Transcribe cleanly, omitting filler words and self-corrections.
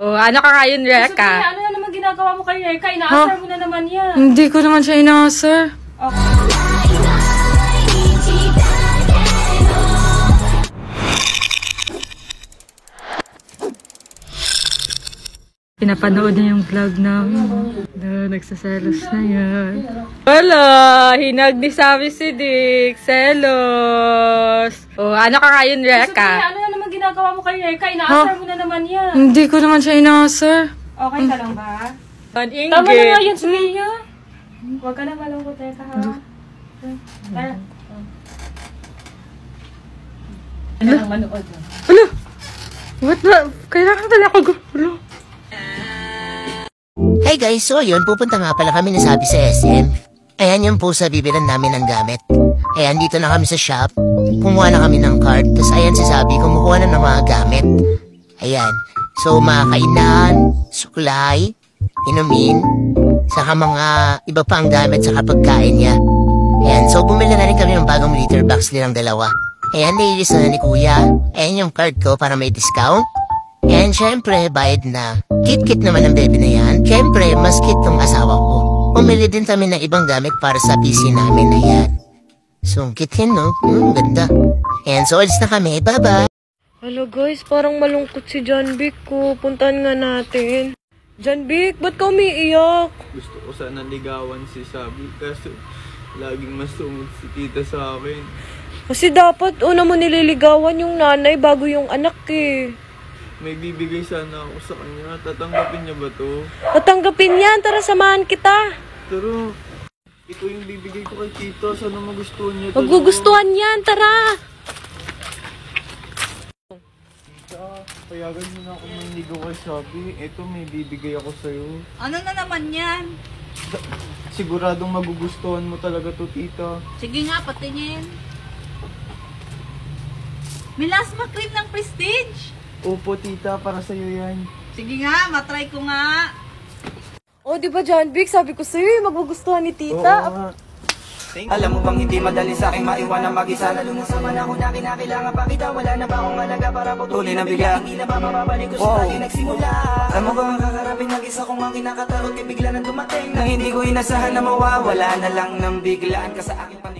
Oh, ano ka ngayon, Reka? Ano na naman ginagawa mo kay Reka? Inaasar mo na naman yan. Hindi ko naman siya inaasar. Pinapanood niya yung vlog namin. Nagsaselos na yan. Wala! Hinag ni Sammy si Dick. Selos! Oh, ano ka ngayon, Reka? Ano na naman ginagawa mo kay Reka? Inaasar mo na naman yan. Hindi ko naman siya inaasar. Okay ka lang ba? Ingit. Tama na nga yan, Suliya. Huwag ka na malungkot, Reka, ha? Tara. Kailangan manood. Ano? What ba? Kailangan pala ako gulo. Hey guys, so yun, pupunta nga pala kami nasabi sa SM. Ayan yung po sa bibilan namin ng gamit. Ayan, dito na kami sa shop. Kumuha na kami ng card. Tapos ayan si Sabi, kumukuha na ng mga gamit. Ayan. So, mga kainan, suklay, inumin, saka mga iba pang gamit sa pagkain niya. Ayan, so bumili na rin kami ng bagong litter box nilang dalawa. Ayan, nailis na ni Kuya. Ayan yung card ko para may discount. And syempre, bayad na. Kit-kit naman ang baby na yan. Syempre, mas kit tong asawa ko. Umili din kami ng ibang gamit para sa PC namin na yan. So, kit yan, no? Ganda. And so, alis na kami. Bye-bye! Hello guys, parang malungkot si John Vic ko. Puntahan nga natin. John Vic, ba't ka umiiyak? Gusto ko sana ligawan si Sabi kasi laging masungod si tita sa akin. Kasi dapat una mo nililigawan yung nanay bago yung anak eh. May bibigay sana ako sa kanya. Tatanggapin niya ba to? Tatanggapin yan, tara samahan kita. Pero, ito yung bibigay ko kay tita. Sana magustuhan niya to. Magugustuhan yan, tara. Tita, payagan mo na ako manligaw kay Sabi. Ito may bibigay ako sa'yo. Ano na naman yan? Siguradong magugustuhan mo talaga to, tita. Sige nga, patingin. Melasma cream ng Prestige. Opo, tita, para sa'yo yan. Sige nga, matry ko nga. Oh, di ba John Vic, sabi ko sa'yo, magugustuhan ni tita. Oo nga. Alam mo bang hindi madali sa akin maiwan ang mag-isa. Lalo na sa manahon na kinakailangan pa kita. Wala na ba akong alaga para putulin ang bigla. Hindi na ba mababalik ko sa lagi nagsimula. Alam mo ba ang kakarapin mag-isa kong ang kinakatarot. Bigla nang dumating na hindi ko inasahan na mawawala na lang ng biglaan ka sa akin.